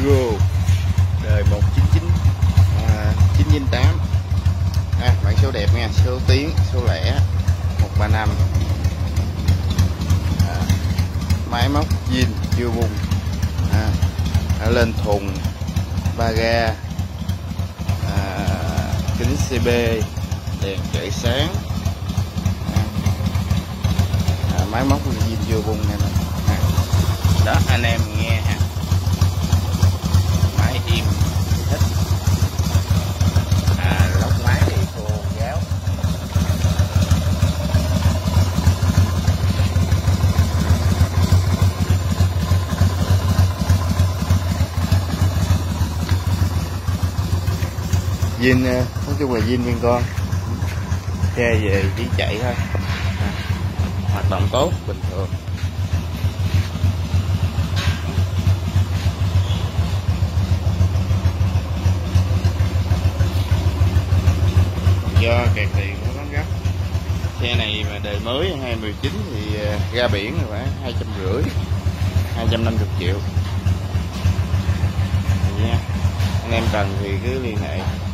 Euro đời 199 998. Bản số đẹp nha, số tiến, số lẻ 135. Máy móc zin chưa bung, ở lên thùng, ba ga, kính CB, đèn chạy sáng, máy móc zin chưa bung này nè. Đó anh em nghe ha, máy im thích, lốc máy thì khô ráo. Zin nói chung là zin nguyên con, xe về chỉ chạy thôi, hoạt động tốt bình thường. Do kẹt tiền nó bán gấp. Xe này mà đời mới 2019 thì ra biển rồi phải 250, 250 triệu nha. Anh em cần thì cứ liên hệ.